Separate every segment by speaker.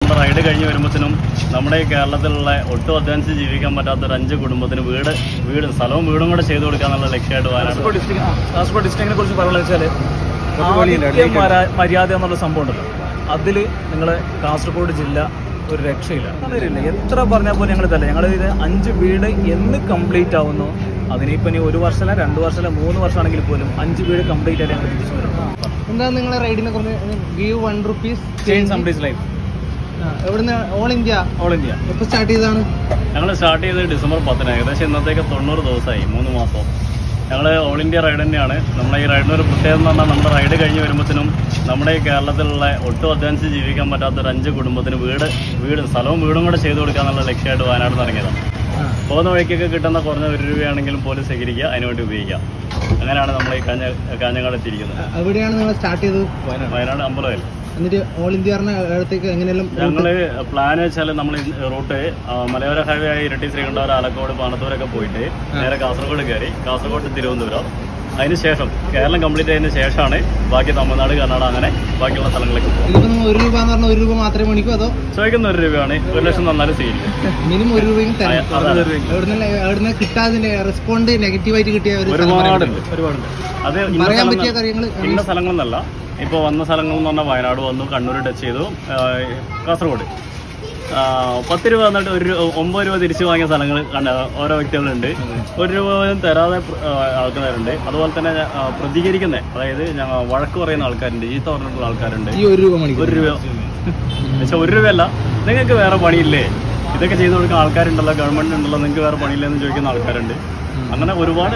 Speaker 1: നമ്മുടെ റൈഡ് കഴിഞ്ഞ് വരുമ്പോഴത്തേനും നമ്മുടെ ഈ കേരളത്തിലുള്ള ഒട്ടും അധ്വാനിച്ച് ജീവിക്കാൻ പറ്റാത്തൊരു 5 കുടുംബത്തിന് സ്ഥലവും വീടും കൂടെ ചെയ്തു കൊടുക്കാന്നുള്ള ലക്ഷ്യമായിട്ട്
Speaker 2: കാസർഗോഡ് ഡിസ്ട്രിക്റ്റിനെ കുറിച്ച് പറയുന്നത് വെച്ചാൽ മര്യാദ എന്നുള്ള സംഭവം ഉണ്ടല്ലോ, അതിൽ നിങ്ങളെ കാസർഗോഡ് ജില്ല ഒരു രക്ഷയില്ല. അതറിയില്ല, എത്ര പറഞ്ഞാൽ പോലും ഞങ്ങൾ തല്ല. ഞങ്ങൾ ഇത് 5 വീട് എന്ന് കംപ്ലീറ്റ് ആവുന്നു, അതിനിപ്പോൾ ഇനി 1 വർഷമല്ല 2 വർഷമല്ല 3 വർഷമാണെങ്കിൽ പോലും 5 വീട് കംപ്ലീറ്റ് ആയിട്ട് ഞങ്ങൾ തിരിച്ചു വരും.
Speaker 3: എന്താണ് നിങ്ങളെ റൈഡിനെ കുറിച്ച്? Give 1 rupees
Speaker 2: change somebody's life.
Speaker 3: എവിടുന്ന്? All India. എപ്പോൾ സ്റ്റാർട്ട് ചെയ്തതാണ്?
Speaker 1: ഞങ്ങൾ സ്റ്റാർട്ട് ചെയ്തത് ഡിസംബർ 10 ഏകദേശം ഇന്നത്തേക്ക് 90 ദിവസമായി, 3 മാസം. ഞങ്ങൾ ഓൾ ഇന്ത്യ റൈഡ് തന്നെയാണ്. നമ്മുടെ ഈ റൈഡിന് ഒരു പ്രത്യേകത എന്ന് പറഞ്ഞാൽ നമ്മുടെ റൈഡ് കഴിഞ്ഞ് വരുമ്പോഴത്തേനും നമ്മുടെ ഈ കേരളത്തിലുള്ള ഒട്ടും അധ്വാനിച്ച് ജീവിക്കാൻ പറ്റാത്തൊരു 5 കുടുംബത്തിന് സ്ഥലവും വീടും കൂടെ ചെയ്തു കൊടുക്കാന്നുള്ള ലക്ഷ്യമായിട്ട് വയനാട് ഇറങ്ങിയതാണ്. പോകുന്ന വഴിക്കൊക്കെ കിട്ടുന്ന കുറഞ്ഞ 1 രൂപയാണെങ്കിലും പോലും സ്വീകരിക്കുക, അതിനുവേണ്ടി ഉപയോഗിക്കാം. അങ്ങനെയാണ് നമ്മൾ ഈ കാഞ്ഞങ്ങാട് എത്തിയിരിക്കുന്നത്.
Speaker 3: എവിടെയാണ് നിങ്ങൾ സ്റ്റാർട്ട് ചെയ്തത്?
Speaker 1: വയനാട് അമ്പലവയൽ.
Speaker 3: എന്നിട്ട് ഓൾ ഇന്ത്യ അടുത്തേക്ക് എങ്ങനെയെല്ലാം
Speaker 1: ഞങ്ങള് പ്ലാൻ വെച്ചാൽ നമ്മൾ റൂട്ട് മലയോര ഹൈവേ ആയി ഇരട്ടി, ശ്രീകണ്ഠപുരം, ആലക്കോട്, പാണത്തൂരൊക്കെ പോയിട്ട് നേരെ കാസർഗോഡ് കയറി, കാസർഗോഡ് തിരുവനന്തപുരം, അതിനുശേഷം കേരളം കംപ്ലീറ്റ് ആയതിനു ശേഷമാണ് ബാക്കി തമിഴ്നാട്, കർണാടക, അങ്ങനെ ബാക്കിയുള്ള സ്ഥലങ്ങളിലേക്ക് പോകും.
Speaker 3: ഇതിപ്പോ 1 രൂപ എന്ന് പറഞ്ഞാൽ 1 രൂപ മാത്രമേ മേടിക്കൂ അതോ
Speaker 1: ചോദിക്കുന്ന 1 രൂപയാണ്? 1 ലക്ഷം തന്നാലും സ്വീകരിക്കും.
Speaker 3: മിനിമം 1 രൂപയും എവിടുന്ന് കിട്ടാതിന്റെ റെസ്പോണ്ട് നെഗറ്റീവായിട്ട് കിട്ടിയ
Speaker 1: ഒരുപാടുണ്ട്. അത്
Speaker 3: പറയാൻ പറ്റിയ കാര്യങ്ങൾ
Speaker 1: ഇന്ന സ്ഥലങ്ങളെന്നല്ല, ഇപ്പോൾ വന്ന സ്ഥലങ്ങൾ എന്ന് പറഞ്ഞാൽ വയനാട് വന്നു, കണ്ണൂർ ടച്ച് ചെയ്തു, കാസർഗോഡ് 10 രൂപ എന്നിട്ട് 9 രൂപ തിരിച്ചു വാങ്ങിയ സ്ഥലങ്ങൾ ഓരോ വ്യക്തികളുണ്ട്. 1 രൂപ തരാതെ ആൾക്കാരുണ്ട്. അതുപോലെ തന്നെ പ്രതികരിക്കുന്ന, അതായത് വഴക്ക് പറയുന്ന ആൾക്കാരുണ്ട്, ചീത്ത പറഞ്ഞിട്ടുള്ള ആൾക്കാരുണ്ട്.
Speaker 3: 1 രൂപ
Speaker 1: പക്ഷെ 1 രൂപയല്ല, നിങ്ങൾക്ക് വേറെ പണിയില്ലേ, ഇതൊക്കെ ചെയ്തു കൊടുക്കുന്ന ആൾക്കാരുണ്ടല്ലോ, ഗവൺമെന്റ് ഉണ്ടല്ലോ, നിങ്ങൾക്ക് വേറെ പണിയില്ലെന്ന് ചോദിക്കുന്ന ആൾക്കാരുണ്ട്. അങ്ങനെ ഒരുപാട്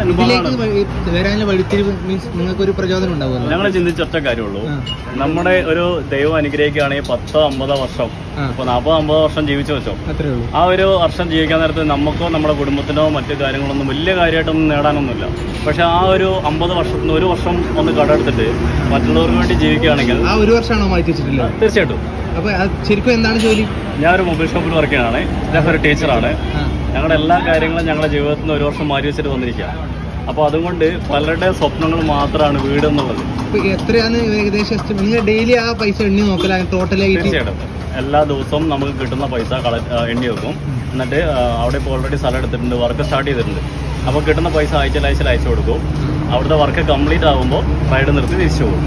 Speaker 3: നിങ്ങൾക്കൊരു പ്രചോദനം ഉണ്ടാവുമല്ലോ.
Speaker 1: ഞങ്ങൾ ചിന്തിച്ചൊറ്റ കാര്യമുള്ളൂ, നമ്മുടെ ഒരു ദൈവം അനുഗ്രഹിക്കുകയാണെങ്കിൽ 10-50 വർഷം, ഇപ്പോൾ 40-50 വർഷം ജീവിച്ചു വെച്ചോ, ആ ഒരു വർഷം ജീവിക്കാൻ നേരത്ത് നമുക്കോ നമ്മുടെ കുടുംബത്തിനോ മറ്റു കാര്യങ്ങളൊന്നും വലിയ കാര്യമായിട്ടൊന്നും നേടാനൊന്നുമില്ല. പക്ഷെ ആ ഒരു 50 വർഷത്തിന് 1 വർഷം ഒന്ന് കടമെടുത്തിട്ട് മറ്റുള്ളവർക്ക് വേണ്ടി ജീവിക്കുകയാണെങ്കിൽ
Speaker 3: ആ 1 വർഷമാണോ മാറ്റി വെച്ചിട്ടില്ല?
Speaker 1: തീർച്ചയായിട്ടും.
Speaker 3: അപ്പൊ ശരിക്കും എന്താണ് ജോലി?
Speaker 1: ഞാൻ ഒരു മൊബൈൽ ഷോപ്പിൽ വർക്ക് ചെയ്യാനാണ്. ഞാൻ ഒരു ടീച്ചറാണ്. ഞങ്ങളുടെ എല്ലാ കാര്യങ്ങളും ഞങ്ങളുടെ ജീവിതത്തിൽ നിന്ന് 1 വർഷം മാറ്റി വെച്ചിട്ട് വന്നിരിക്കുക. അപ്പോൾ അതുകൊണ്ട് പലരുടെ സ്വപ്നങ്ങൾ മാത്രമാണ് വീട് എന്നുള്ളത്.
Speaker 3: എത്രയാണ് ഏകദേശം നിങ്ങൾ ഡെയിലി ആ പൈസ എണ്ണി നോക്കലാണ് ടോട്ടലായി?
Speaker 1: തീർച്ചയായിട്ടും എല്ലാ ദിവസവും നമുക്ക് കിട്ടുന്ന പൈസ എണ്ണി വെക്കും. എന്നിട്ട് അവിടെ ഇപ്പോൾ ഓൾറെഡി സ്ഥലം എടുത്തിട്ടുണ്ട്, വർക്ക് സ്റ്റാർട്ട് ചെയ്തിട്ടുണ്ട്. അപ്പോൾ കിട്ടുന്ന പൈസ ആഴ്ചയിൽ അയച്ചു കൊടുക്കും. അവിടുത്തെ വർക്ക് കംപ്ലീറ്റ് ആകുമ്പോൾ റൈഡ് നിർത്തി തിരിച്ചു പോകും.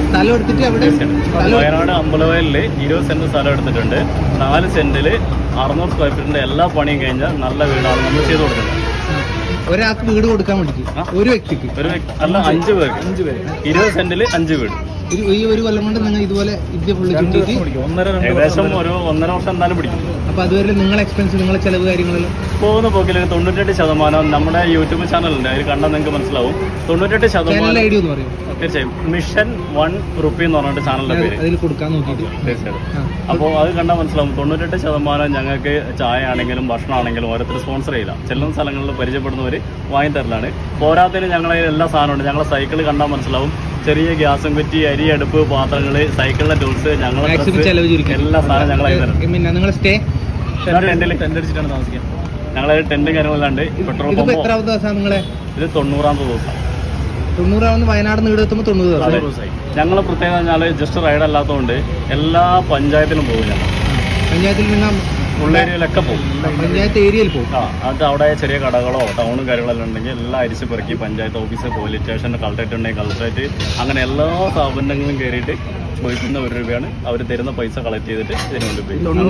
Speaker 1: വയനാട് അമ്പലവയലിൽ 20 സെന്റ് സ്ഥലം എടുത്തിട്ടുണ്ട്. 4 സെന്റിൽ 600 സ്ക്വയർ ഫീറ്റിന്റെ എല്ലാ പണിയും കഴിഞ്ഞാൽ നല്ല വീടാണ് നമ്മൾ ചെയ്തു കൊടുക്കുന്നത്.
Speaker 3: ഒരാൾക്ക് വീട് കൊടുക്കാൻ വേണ്ടി ഒരു വ്യക്തിക്ക്
Speaker 1: അല്ല 5 പേർക്ക് 20 സെന്റിൽ 5 വീട്.
Speaker 3: ഈ 1 കൊല്ലം കൊണ്ട് നിങ്ങൾ ഇതുപോലെ
Speaker 1: ഏകദേശം 1.5 വർഷം എന്തായാലും പിടിക്കും.
Speaker 3: അപ്പൊ അതുവരെ നിങ്ങളെ എക്സ്പെൻസ്, നിങ്ങളെ ചെലവ് കാര്യങ്ങളെല്ലാം
Speaker 1: പോകുന്ന പോക്കിൽ 98% നമ്മുടെ യൂട്യൂബ് ചാനലുണ്ട്, അതിൽ കണ്ടാൽ നിങ്ങൾക്ക് മനസ്സിലാവും. 98% തീർച്ചയായും മിഷൻ 1 റുപ്പി എന്ന് പറഞ്ഞിട്ട് ചാനലിന്റെ പേര്
Speaker 3: അതിൽ കൊടുക്കാൻ നോക്കിയിട്ട്
Speaker 1: തീർച്ചയായും. അപ്പോൾ അത് കണ്ടാൽ മനസ്സിലാവും. 98% ഞങ്ങൾക്ക് ചായ ആണെങ്കിലും ഭക്ഷണമാണെങ്കിലും ഓരോരുത്തർ സ്പോൺസർ ചെയ്യില്ല. ചെല്ലുന്ന സ്ഥലങ്ങളിൽ പരിചയപ്പെടുന്നവർ വാങ്ങിത്തരലാണ്. പോരാത്തതിന് ഞങ്ങളെ എല്ലാ സാധനമുണ്ട്. ഞങ്ങളെ സൈക്കിൾ കണ്ടാൽ മനസ്സിലാവും. ചെറിയ ഗ്യാസും കുറ്റി, അരി, അടുപ്പ്, പാത്രങ്ങൾ, സൈക്കിളിന്റെ ടൂൾസ്, ഞങ്ങളെ എല്ലാ സാധനം ഞങ്ങളായി തരും. ടെന്റ് താമസിക്കാം. ഞങ്ങളെ ടെന്റും കാര്യങ്ങളല്ലാണ്ട് പെട്രോൾ പമ്പ്. ഇത് 90ാമത്തെ ദിവസം.
Speaker 3: 90 വയനാട് നീടെത്തുമ്പോൾ 90 ദിവസമായി.
Speaker 1: ഞങ്ങൾ പ്രത്യേകത പറഞ്ഞാൽ ജസ്റ്റ് റൈഡ് അല്ലാത്തതുകൊണ്ട് എല്ലാ പഞ്ചായത്തിലും പോകും. ഞങ്ങൾ
Speaker 3: പഞ്ചായത്തിൽ നിന്ന്
Speaker 1: ഉള്ളേരിയയിലൊക്കെ പോകും.
Speaker 3: പഞ്ചായത്ത് ഏരിയയിൽ പോകും.
Speaker 1: അത് അവിടെ ചെറിയ കടകളോ ടൗണും കാര്യങ്ങളെല്ലാം ഉണ്ടെങ്കിൽ എല്ലാം അരിച്ച് പെറുക്കി panchayat office, police station, collectorate ഉണ്ടെങ്കിൽ കളക്ടറേറ്റ്, അങ്ങനെ എല്ലാ സ്ഥാപനങ്ങളും കയറിയിട്ട് ചോദിക്കുന്ന 1 രൂപയാണ്. അവർ തരുന്ന പൈസ കളക്ട് ചെയ്തിട്ട് ഇതിനു വേണ്ടി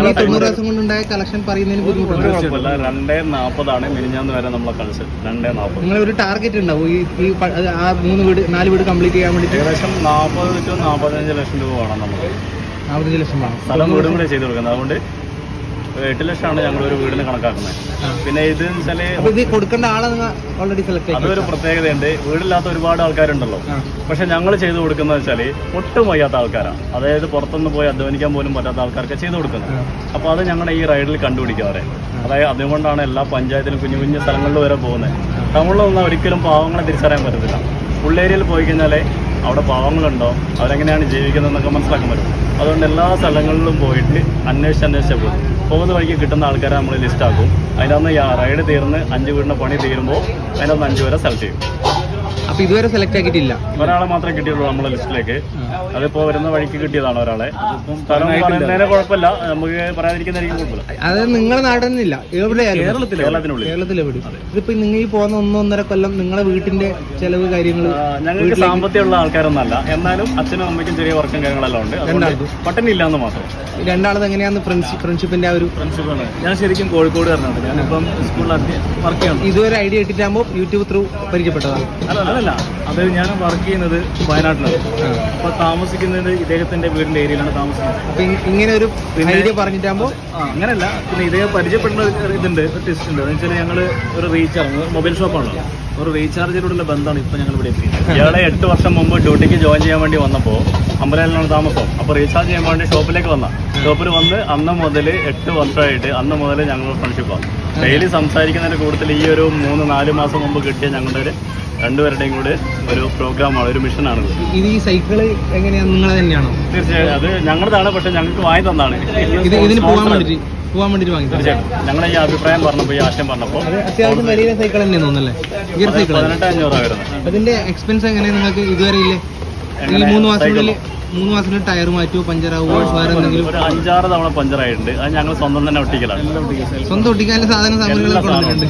Speaker 1: കുഴപ്പമില്ല. 2:40 മിനിഞ്ഞാന്ന് വരെ നമ്മളെ കളക്ഷൻ 2:40.
Speaker 3: ഒരു ടാർഗറ്റ് ഉണ്ടാവും ഈ 4 വീട് കംപ്ലീറ്റ് ചെയ്യാൻ വേണ്ടി?
Speaker 1: ഏകദേശം 40 to 45 ലക്ഷം രൂപ വേണം നമുക്ക്.
Speaker 3: 45 ലക്ഷം വേണം
Speaker 1: സ്ഥലം വീടും കൂടെ ചെയ്ത് കൊടുക്കുന്നത്. അതുകൊണ്ട് 8 ലക്ഷമാണ് ഞങ്ങൾ ഒരു വീടിന് കണക്കാക്കുന്നത്. പിന്നെ ഇത് വെച്ചാല്
Speaker 3: കൊടുക്കേണ്ട ആളെ ഓൾറെഡി സെലക്ട് ചെയ്യും.
Speaker 1: അതൊരു പ്രത്യേകതയുണ്ട്. വീടില്ലാത്ത ഒരുപാട് ആൾക്കാരുണ്ടല്ലോ. പക്ഷെ ഞങ്ങൾ ചെയ്തു കൊടുക്കുന്നത് വെച്ചാൽ ഒട്ടും വയ്യാത്ത ആൾക്കാരാണ്. അതായത് പുറത്തുനിന്ന് പോയി അധ്വാനിക്കാൻ പോലും പറ്റാത്ത ആൾക്കാർക്ക് ചെയ്തു കൊടുക്കുന്നത്. അപ്പോൾ അത് ഞങ്ങളുടെ ഈ റൈഡിൽ കണ്ടുപിടിക്കാറ്. അതായത് അതുകൊണ്ടാണ് എല്ലാ പഞ്ചായത്തിലും കുഞ്ഞു കുഞ്ഞു സ്ഥലങ്ങളിൽ വരെ പോകുന്നത്. ടൗണിലൊന്നും ഒരിക്കലും പാവങ്ങളെ തിരിച്ചറിയാൻ പറ്റത്തില്ല. ഉള്ളേരിയയിൽ പോയി കഴിഞ്ഞാൽ അവിടെ പാവങ്ങളുണ്ടോ, അവരെങ്ങനെയാണ് ജീവിക്കുന്നതെന്നൊക്കെ മനസ്സിലാക്കാൻ പറ്റും. അതുകൊണ്ട് എല്ലാ സ്ഥലങ്ങളിലും പോയിട്ട് അന്വേഷിച്ച് പോകുന്ന വഴിക്ക് കിട്ടുന്ന ആൾക്കാരെ നമ്മൾ ലിസ്റ്റാക്കും. അതിനകത്ത് റൈഡ് തീർന്ന് 5 വീടിൻ്റെ പണി തീരുമ്പോൾ അതിനകത്ത് 5 പേരെ സെലക്ട് ചെയ്യും.
Speaker 3: അപ്പൊ ഇതുവരെ സെലക്ട് ആക്കിയിട്ടില്ല.
Speaker 1: ഒരാളെ മാത്രമേ കിട്ടിയുള്ളൂ നമ്മളെ ലിസ്റ്റിലേക്ക്. അതിപ്പോ വരുന്ന വഴിക്ക് കിട്ടിയതാണ് ഒരാളെ. സ്ഥലം പറയുന്നതിന് കുഴപ്പമില്ല, നമുക്ക് പറയാതിരിക്കുന്നതായിരിക്കും കുഴപ്പമില്ല.
Speaker 3: അതായത് നിങ്ങളെ നാടൊന്നുമില്ല, എവിടെയായാലും
Speaker 1: കേരളത്തിനുള്ളിൽ.
Speaker 3: കേരളത്തിലെവിടെ. ഇതിപ്പോ നിങ്ങൾ ഈ പോകുന്ന 1-1.5 കൊല്ലം നിങ്ങളെ വീട്ടിന്റെ ചെലവ് കാര്യങ്ങൾ
Speaker 1: ഞങ്ങൾക്ക് സാമ്പത്തികമുള്ള ആൾക്കാരൊന്നല്ല, എന്നാലും അച്ഛനും അമ്മയ്ക്കും ചെറിയ വർക്കും കാര്യങ്ങളെല്ലാം ഉണ്ട്. പട്ടണി ഇല്ലാന്ന് മാത്രം.
Speaker 3: രണ്ടാളത് എങ്ങനെയാന്ന് ഫ്രണ്ട്ഷിപ്പിന്റെ ആ ഒരു
Speaker 2: പ്രിൻസിപ്പളാണ്. ഞാൻ ശരിക്കും കോഴിക്കോട് കാരനാണ്. ഞാനിപ്പം സ്കൂളിൽ വർക്ക് ചെയ്യണം.
Speaker 3: ഇതുവരെ ഐഡിയ ഇട്ടിട്ടാകുമ്പോൾ യൂട്യൂബ് ത്രൂ പരിചയപ്പെട്ടതാണ്.
Speaker 2: അതല്ല, അത് ഞാൻ വർക്ക് ചെയ്യുന്നത് വയനാട്ടിലാണ്. അപ്പൊ താമസിക്കുന്നത് ഇദ്ദേഹത്തിന്റെ വീടിന്റെ ഏരിയയിലാണ് താമസിക്കുന്നത്.
Speaker 3: അപ്പൊ ഇങ്ങനെ ഒരു ഐഡിയ പറഞ്ഞിട്ടാകുമ്പോൾ
Speaker 2: അങ്ങനെയല്ല, പിന്നെ ഇദ്ദേഹം പരിചയപ്പെടുന്ന ഇതുണ്ട്, ഒരു ടെസ്റ്റ് ഉണ്ട്. എന്ന് വെച്ചാൽ ഞങ്ങൾ ഒരു റീചാർജ് മൊബൈൽ ഷോപ്പാണല്ലോ, ഒരു റീചാർജിലൂടെയുള്ള ബന്ധമാണ് ഇപ്പൊ ഞങ്ങൾ ഇവിടെ എത്തിയത്.
Speaker 1: ഇയാളെ 8 വർഷം മുമ്പ് ഡ്യൂട്ടിക്ക് ജോയിൻ ചെയ്യാൻ വേണ്ടി വന്നപ്പോൾ അമ്പലയിലാണ് താമസം. അപ്പോൾ റീചാർജ് ചെയ്യാൻ വേണ്ടി ഷോപ്പിലേക്ക് ഷോപ്പിൽ വന്ന് അന്ന് മുതൽ 8 വർഷമായിട്ട് അന്ന് മുതൽ ഞങ്ങൾ ഫ്രണ്ട്ഷിപ്പാണ്. ഡെയിലി സംസാരിക്കുന്നതിന്റെ കൂടുതൽ ഈ ഒരു 3-4 മാസം മുമ്പ് കിട്ടിയ ഞങ്ങളുടെ ഒരു രണ്ടുപേരുടെയും കൂടെ ഒരു പ്രോഗ്രാമാണ്, ഒരു മിഷനാണ്.
Speaker 3: ഇത് ഈ സൈക്കിള് എങ്ങനെയാണ്, നിങ്ങളെ തന്നെയാണോ?
Speaker 1: തീർച്ചയായും അത് ഞങ്ങളുടെതാണ്, പക്ഷെ ഞങ്ങൾക്ക് വാങ്ങി തന്നാണ്.
Speaker 3: ഇതിന് പോകാൻ വേണ്ടിട്ട് വാങ്ങി.
Speaker 1: തീർച്ചയായിട്ടും ഞങ്ങളെ ഈ അഭിപ്രായം പറഞ്ഞപ്പോൾ, ഈ ആശയം പറഞ്ഞപ്പോൾ
Speaker 3: അത്യാവശ്യം വലിയ സൈക്കിൾ തന്നെ തോന്നല്ലേ?
Speaker 1: 18,500 വരുന്നത്.
Speaker 3: അതിന്റെ എക്സ്പെൻസ് എങ്ങനെയാണ് നിങ്ങൾക്ക് ഇതുവരെ ഇല്ലേ? ഈ 3 മാസത്തിനുള്ളിൽ ടയർ മാറ്റുമോ, പഞ്ചറാവോ, വേറെ എന്തെങ്കിലും?
Speaker 1: ഒരു 5-6 തവണ പഞ്ചറായിട്ടുണ്ട്. അത് ഞങ്ങൾ സ്വന്തം തന്നെ ഒട്ടിക്കലാണ്.
Speaker 3: സ്വന്തം ഒട്ടിക്കാനുള്ള സാധനങ്ങളൊക്കെ ഉണ്ട്.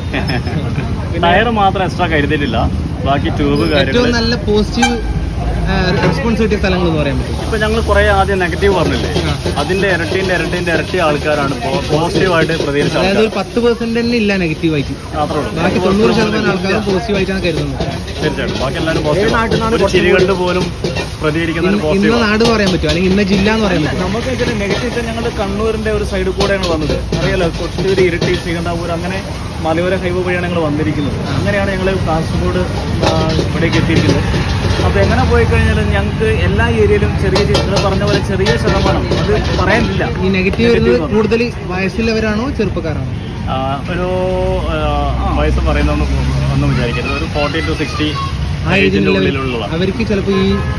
Speaker 1: ടയർ മാത്രം എക്സ്ട്രാ കരുതിയിട്ടില്ല, ബാക്കി ട്യൂബ്
Speaker 3: ഏറ്റവും നല്ല പോസിറ്റീവ് റെസ്പോൺസ് കിട്ടിയ സ്ഥലങ്ങൾ എന്ന് പറയാൻ പറ്റും.
Speaker 1: ഇപ്പൊ ഞങ്ങൾ കുറെ ആദ്യം നെഗറ്റീവ് പറഞ്ഞില്ലേ, അതിന്റെ ഇരട്ടി ആൾക്കാരാണ് പോസിറ്റീവായിട്ട് പ്രതികരിച്ചത്.
Speaker 3: അതായത് ഒരു 10% തന്നെ ഇല്ല നെഗറ്റീവായിട്ട്, ബാക്കി 90% ആൾക്കാരും പോസിറ്റീവായിട്ടാണ് കരുതുന്നത്.
Speaker 1: തീർച്ചയായിട്ടും ബാക്കി എല്ലാവരും പോസിറ്റീവ്. ചിരികളുടെ പോലും പ്രതികരിക്കുന്ന
Speaker 3: ഇന്ന നാട് പറയാൻ പറ്റും, അല്ലെങ്കിൽ ഇന്ന ജില്ല എന്ന് പറയാൻ പറ്റും.
Speaker 2: നമുക്ക് നെഗറ്റീവ് ഞങ്ങൾ കണ്ണൂരിന്റെ ഒരു സൈഡിൽ കൂടെയാണ് വന്നത്. അറിയാലോ, കൊച്ചൂര്, ഇരിട്ടി, ശ്രീകണ്ഠാപൂർ, അങ്ങനെ മലയോര ഹൈവേ വഴിയാണ് ഞങ്ങൾ വന്നിരിക്കുന്നത്. അങ്ങനെയാണ് ഞങ്ങൾ കാസർഗോഡ് ഇവിടേക്ക് എത്തിയിരിക്കുന്നത്. അപ്പോൾ എങ്ങനെ പോയി കഴിഞ്ഞാൽ ഞങ്ങൾക്ക് എല്ലാ ഏരിയയിലും നിങ്ങൾ പറഞ്ഞ പോലെ ചെറിയ ശതമാനം, അത് പറയാനില്ല.
Speaker 3: ഈ നെഗറ്റീവ് കൂടുതൽ വയസ്സുള്ളവരാണോ ചെറുപ്പക്കാരാണോ?
Speaker 1: ഒരു വയസ്സ് പറയുന്നൊന്നും വിചാരിക്കരുത്, ഒരു 40 to 60 ഉള്ളിലുള്ള
Speaker 3: അവർക്ക് ചിലപ്പോൾ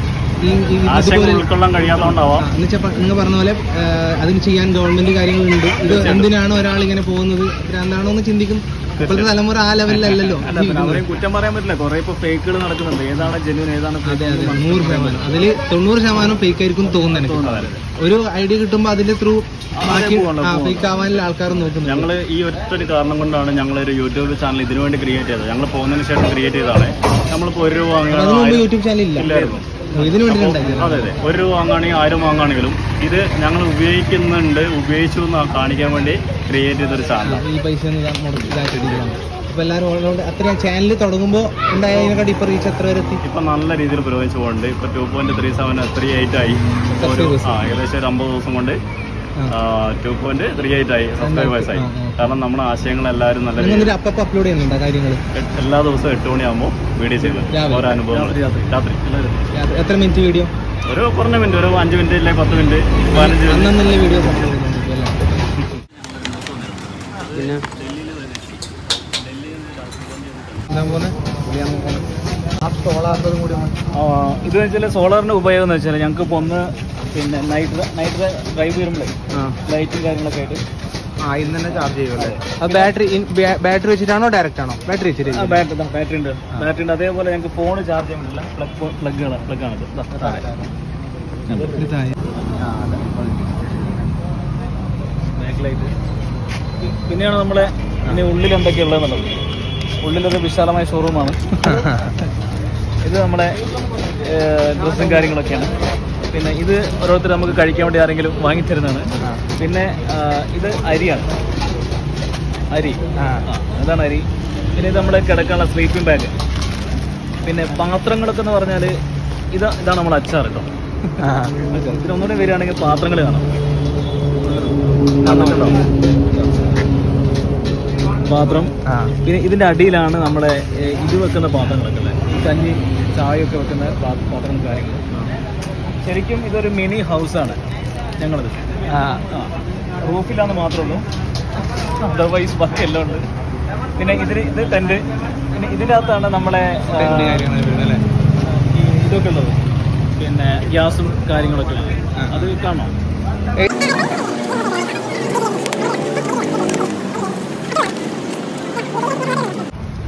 Speaker 1: ഉൾക്കൊള്ളാൻ കഴിയാത്തതുകൊണ്ടാവാം.
Speaker 3: നിങ്ങൾ പറഞ്ഞ പോലെ അതിന് ചെയ്യാൻ ഗവൺമെന്റ് കാര്യങ്ങളുണ്ട്. ഇത് എന്തിനാണ് ഒരാൾ ഇങ്ങനെ പോകുന്നത്, എന്താണോ എന്ന് ചിന്തിക്കും. ഇപ്പോഴത്തെ തലമുറ ആ ലെവലിലല്ലോ.
Speaker 2: അവരെയും കുറ്റം പറയാൻ പറ്റില്ല, കുറെ ഇപ്പൊ ഫേക്കുകൾ നടക്കുന്നുണ്ട്. ഏതാണ് ജെന്യൂൻ, ഏതാണ്?
Speaker 3: 100%. അതിൽ 90% ഫേക്ക് ആയിരിക്കും തോന്നുന്നത്. ഒരു ഐഡിയ കിട്ടുമ്പോൾ അതിന്റെ ത്രൂ ഫേക്ക് ആവാനുള്ള ആൾക്കാർ നോക്കുന്നു.
Speaker 1: ഞങ്ങൾ ഈ ഒറ്റൊരു കാരണം കൊണ്ടാണ് ഞങ്ങളൊരു യൂട്യൂബ് ചാനൽ ഇതിനു വേണ്ടി ക്രിയേറ്റ് ചെയ്തത്. ഞങ്ങൾ പോകുന്നതിന് ശേഷം ക്രിയേറ്റ് ചെയ്തതാണ്. നമ്മളിപ്പോൾ 1 രൂപ വാങ്ങുന്നത്
Speaker 3: യൂട്യൂബ് ചാനൽ ഇല്ലായിരുന്നു. ഇതിനു വേണ്ടി
Speaker 1: അതെ, 1 രൂപ വാങ്ങുകയാണെങ്കിൽ 1000 വാങ്ങുകയാണെങ്കിലും ഇത് ഞങ്ങൾ ഉപയോഗിച്ചു എന്ന് കാണിക്കാൻ വേണ്ടി ക്രിയേറ്റ് ചെയ്തൊരു ചാനലാണ്.
Speaker 3: ഈ പൈസ ഇപ്പൊ എല്ലാവരും ഓൾറൗണ്ട് അത്രയും ചാനൽ തുടങ്ങുമ്പോൾ ഉണ്ടായതിനെക്കാട്ടി ഇപ്പൊ റീച്ച് എത്ര വരെ എത്തി?
Speaker 1: ഇപ്പൊ നല്ല രീതിയിൽ പുരോഗമിച്ചു പോകുന്നുണ്ട്. ഇപ്പൊ 2.37 3.8 ആയി. ഏകദേശം ഒരു 50 ദിവസം കൊണ്ട് 2.38 ആയി സബ്സ്ക്രൈബേഴ്സ് ആയി. കാരണം നമ്മുടെ ആശയങ്ങൾ എല്ലാവരും നല്ല രീതിയിൽ
Speaker 3: അപ്ലോഡ് ചെയ്യുന്നുണ്ട് കാര്യങ്ങൾ.
Speaker 1: എല്ലാ ദിവസവും 8 മണിയാകുമ്പോൾ വീഡിയോ ചെയ്യുന്നത് ഓരോ അനുഭവങ്ങൾ. രാത്രി
Speaker 3: എത്ര മിനിറ്റ് വീഡിയോ?
Speaker 1: ഒരു കുറഞ്ഞ മിനിറ്റ്, ഒരു 5 മിനിറ്റ് ഇല്ലേ 10 മിനിറ്റ് 15
Speaker 3: മിനിറ്റ് വീഡിയോസ് അപ്ലോഡ് ചെയ്യുന്നുണ്ട്. പിന്നെ
Speaker 2: ഇത് വെച്ചാൽ സോളാറിന്റെ ഉപയോഗം എന്ന് വെച്ചാൽ ഞങ്ങൾക്ക് ഇപ്പോൾ ഒന്ന് പിന്നെ നൈറ്റ് ഡ്രൈവ് ചെയ്യുമ്പോഴേ ലൈറ്റും കാര്യങ്ങളൊക്കെ ആയിട്ട്
Speaker 3: ഇന്ന് തന്നെ ചാർജ് ചെയ്യുമല്ലേ? ബാറ്ററി വെച്ചിട്ടാണോ ഡയറക്റ്റ് ആണോ? ബാറ്ററി വെച്ചിട്ട്
Speaker 2: ബാറ്ററി ഉണ്ട്. അതേപോലെ ഞങ്ങൾക്ക് ഫോൺ ചാർജ് ചെയ്യാൻ പറ്റില്ല, പ്ലഗാണ്. Back light. പിന്നെയാണ് നമ്മളെ ഇനി ഉള്ളിൽ എന്തൊക്കെയുള്ളതെന്നുള്ളത്. ഉള്ളിലൊരു വിശാലമായ ഷോറൂമാണ്. ഇത് നമ്മുടെ ഡ്രസ്സും കാര്യങ്ങളൊക്കെയാണ്. പിന്നെ ഇത് ഓരോരുത്തർ നമുക്ക് കഴിക്കാൻ വേണ്ടി ആരെങ്കിലും വാങ്ങിത്തരുന്നതാണ്. പിന്നെ ഇത് അരിയാണ്, അതാണ് അരി. പിന്നെ ഇത് നമ്മുടെ കിടക്കാനുള്ള സ്ലീപ്പിംഗ് ബാഗ്. പിന്നെ പാത്രങ്ങളൊക്കെ എന്ന് പറഞ്ഞാൽ ഇതാണ് നമ്മുടെ അച്ചാർ കേട്ടോ. ഇതിനൊന്നുകൂടെ വരികയാണെങ്കിൽ പാത്രങ്ങൾ കാണാം. പാത്രം. പിന്നെ ഇതിന്റെ അടിയിലാണ് നമ്മുടെ ഇത് വെക്കുന്ന പാത്രങ്ങളൊക്കെ ഉള്ളത്. കഞ്ഞി ചായയൊക്കെ വെക്കുന്ന പാത്രങ്ങളും കാര്യങ്ങളും. ശരിക്കും ഇതൊരു മിനി ഹൗസാണ് ഞങ്ങളത്. റൂഫിലാന്ന് മാത്രമേ ഉള്ളൂ, അതർവൈസ് ബാക്കി എല്ലാം ഉണ്ട്. പിന്നെ ഇത് ടെന്റ്. പിന്നെ ഇതിൻ്റെ അകത്താണ് നമ്മളെ ഇതൊക്കെ ഉള്ളത്. പിന്നെ ഗ്യാസും കാര്യങ്ങളൊക്കെ ഉള്ളത്. അത് കാണാം.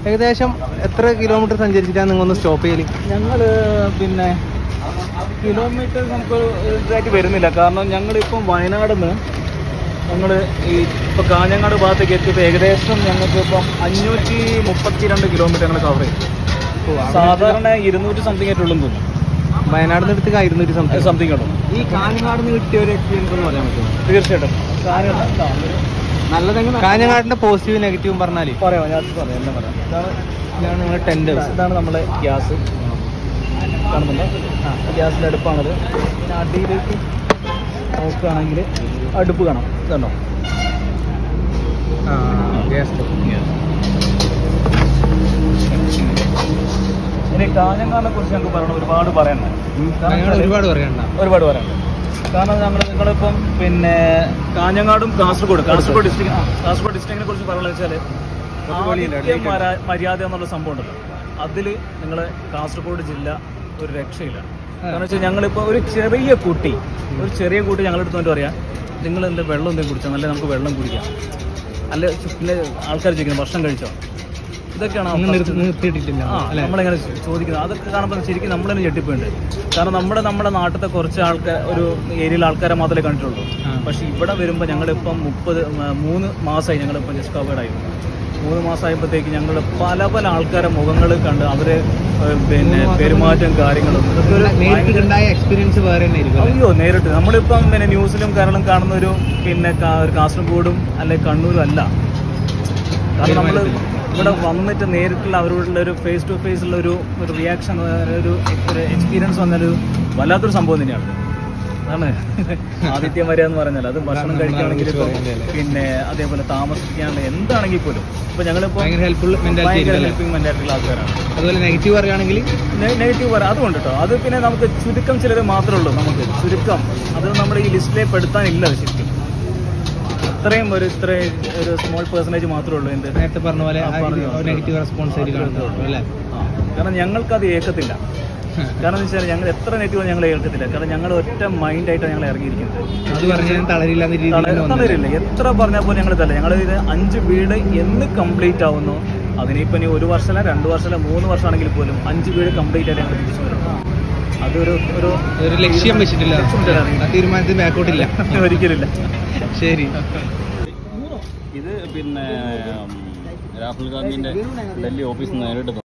Speaker 3: ഏകദേശം എത്ര കിലോമീറ്റർ സഞ്ചരിച്ചിട്ടാണ് നിങ്ങൾ ഒന്ന് സ്റ്റോപ്പ് ചെയ്യല്?
Speaker 2: ഞങ്ങൾ പിന്നെ കിലോമീറ്റർ നമുക്ക് ഇതായിട്ട് വരുന്നില്ല. കാരണം ഞങ്ങളിപ്പം വയനാട് നിന്ന് ഞങ്ങൾ ഈ ഇപ്പോൾ കാഞ്ഞങ്ങാട് ഭാഗത്തേക്ക് എത്തിയപ്പോൾ ഏകദേശം ഞങ്ങൾക്ക് ഇപ്പം 532 കിലോമീറ്റർ ഞങ്ങൾ കവർ ചെയ്തു. സാധാരണ 200 സംതിങ് ആയിട്ടുള്ളൂ തോന്നുന്നു.
Speaker 3: വയനാട് അടുത്ത് 200
Speaker 2: സംതിങ് ഉള്ളൂ.
Speaker 3: ഈ കാഞ്ഞങ്ങാട് നിന്ന് കിട്ടിയ ഒരു എക്സ്പീരിയൻസ് എന്ന് പറയാൻ പറ്റുമോ?
Speaker 2: തീർച്ചയായിട്ടും
Speaker 3: നല്ലതെങ്കിൽ കാഞ്ഞങ്ങാടിന്റെ പോസിറ്റീവ് നെഗറ്റീവും പറഞ്ഞാൽ
Speaker 2: പറയാം. ഞാൻ പറയാം, എല്ലാം പറയാം.
Speaker 3: ഇതാണ് നിങ്ങളുടെ ടെന്റ്.
Speaker 2: ഇതാണ് നമ്മളെ ഗ്യാസ് കാണുന്നുണ്ടോ? ഗ്യാസിൻ്റെ അടുപ്പാണത്. പിന്നെ അടിയിലേക്ക് നോക്കുകയാണെങ്കിൽ അടുപ്പ് കാണാം. ഇതുണ്ടോ? ഇനി കാഞ്ഞങ്ങാടിനെ കുറിച്ച് ഞങ്ങൾക്ക് പറയണം, ഒരുപാട് പറയാനുണ്ട്.
Speaker 3: ഒരുപാട് പറയാനുണ്ട്.
Speaker 2: കാരണം നിങ്ങളിപ്പം പിന്നെ കാഞ്ഞങ്ങാടും കാസർഗോഡ് ഡിസ്ട്രിക്റ്റിനെ കുറിച്ച് പറയുന്നത് വെച്ചാൽ മര്യാദ എന്നുള്ള സംഭവം ഉണ്ടല്ലോ, അതിൽ നിങ്ങൾ കാസർഗോഡ് ജില്ല ഒരു രക്ഷയില്ല. കാരണം വെച്ചാൽ ഞങ്ങളിപ്പോൾ ഒരു ചെറിയ കുട്ടി ഞങ്ങളെടുത്ത് വന്നിട്ട് പറയാം, നിങ്ങൾ എൻ്റെ വെള്ളം എന്തെങ്കിലും കുടിച്ചോ, നല്ല നമുക്ക് വെള്ളം കുടിക്കാം, അല്ല പിന്നെ ആൾക്കാർ ചോദിക്കുന്നത് ഭക്ഷണം കഴിച്ചോ, ഇതൊക്കെയാണ് നമ്മളെങ്ങനെ ചോദിക്കുന്നത്. അതൊക്കെ കാണുമ്പോൾ ശരിക്കും നമ്മൾ തന്നെ ഞെട്ടിപ്പോയിട്ടുണ്ട്. കാരണം നമ്മുടെ നാട്ടിലത്തെ കുറച്ച് ആൾക്കാർ, ഒരു ഏരിയയിൽ ആൾക്കാരെ മാത്രമേ കണ്ടിട്ടുള്ളൂ. പക്ഷേ ഇവിടെ വരുമ്പോൾ ഞങ്ങളിപ്പം 3 മാസമായി ഞങ്ങളിപ്പം ജസ്റ്റ് കവേർഡായി. 3 മാസമായപ്പോഴത്തേക്ക് ഞങ്ങൾ പല ആൾക്കാരെ മുഖങ്ങൾ കണ്ട് അവര് പിന്നെ പെരുമാറ്റം കാര്യങ്ങളും
Speaker 3: എക്സ്പീരിയൻസ് വേറെ
Speaker 2: അയ്യോ നേരിട്ട് നമ്മളിപ്പം പിന്നെ ന്യൂസിലും കാരണം കാണുന്ന ഒരു പിന്നെ കാസർഗോഡും അല്ലെ കണ്ണൂരും അല്ല. കാരണം നമ്മൾ ഇവിടെ വന്നിട്ട് നേരിട്ടുള്ള അവരോടുള്ള ഒരു ഫേസ് ടു ഫേസ് ഉള്ള ഒരു റിയാക്ഷൻ, ഒരു എക്സ്പീരിയൻസ് വന്നൊരു വല്ലാത്തൊരു സംഭവം തന്നെയാണ്. അതാണ് ആതിഥ്യം വരിക എന്ന് പറഞ്ഞാൽ. അത് ഭക്ഷണം കഴിക്കുകയാണെങ്കിൽ ഇപ്പോൾ പിന്നെ അതേപോലെ താമസിക്കാനുള്ള എന്താണെങ്കിൽ പോലും ഇപ്പൊ ഞങ്ങളിപ്പോൾ ഹെൽപ്പിംഗ് മെന്റാലിറ്റിയുള്ള ആൾക്കാരാണ്.
Speaker 3: അതുപോലെ നെഗറ്റീവ് പറയുകയാണെങ്കിൽ
Speaker 2: നെഗറ്റീവ് പറയാം അതുകൊണ്ട് കേട്ടോ. അത് പിന്നെ നമുക്ക് ചുരുക്കം ചിലർ മാത്രമേ ഉള്ളൂ. നമുക്ക് ചുരുക്കം അത് നമ്മുടെ ഈ ലിസ്റ്റിലേക്ക് പെടുത്താനില്ല. അത് ശരിക്കും ഇത്രയും ഒരു സ്മോൾ പെർസെൻറ്റേജ് മാത്രമേ ഉള്ളൂ. എന്ത്
Speaker 3: നേരത്തെ പറഞ്ഞ പോലെ നെഗറ്റീവ് റെസ്പോൺസ് അല്ലേ?
Speaker 2: കാരണം ഞങ്ങൾക്കത് ഏൽക്കത്തില്ല. കാരണം എന്ന് വെച്ചാൽ ഞങ്ങൾ എത്ര നെഗറ്റീവ് ഞങ്ങൾ ഏൽക്കത്തില്ല. കാരണം ഞങ്ങൾ ഒറ്റ മൈൻഡായിട്ടാണ് ഞങ്ങൾ ഇറങ്ങിയിരിക്കുന്നത്. തളരില്ല. എത്ര പറഞ്ഞാൽ പോലും ഞങ്ങൾ തല്ല. ഞങ്ങൾ ഇത് 5 വീട് എന്ന് കംപ്ലീറ്റ് ആവുന്നു, അതിനിപ്പോൾ ഇനി 1 വർഷമല്ല 2 വർഷമല്ല 3 വർഷമാണെങ്കിൽ പോലും 5 വീട് കംപ്ലീറ്റ് ആയിട്ട് ഞങ്ങൾ തിരിച്ചു വരണം. അതൊരു
Speaker 3: ലക്ഷ്യം വെച്ചിട്ടില്ല, തീരുമാനത്തിൽ ബാക്കോട്ടില്ല
Speaker 2: ഒരിക്കലില്ല.
Speaker 3: ശരി.
Speaker 1: ഇത് പിന്നെ രാഹുൽ ഗാന്ധിന്റെ ഡൽഹി ഓഫീസിൽ നേരിട്ട്